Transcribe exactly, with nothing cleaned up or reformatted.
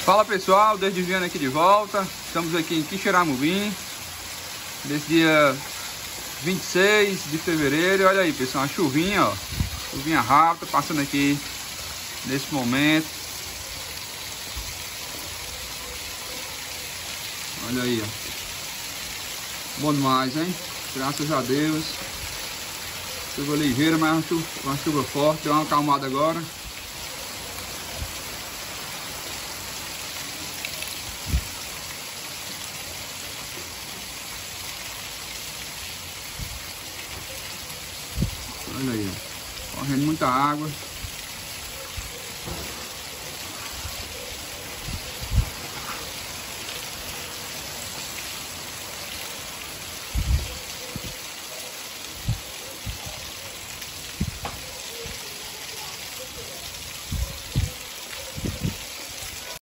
Fala pessoal, desde Viana aqui de volta. Estamos aqui em Quixeramobim, nesse dia vinte e seis de fevereiro. Olha aí pessoal, uma chuvinha, ó, chuvinha rápida passando aqui nesse momento. Olha aí, ó, bom demais, hein? Graças a Deus. Chuva ligeira, mas uma chuva, uma chuva forte. Deu uma acalmada agora. Olha aí, ó, correndo muita água.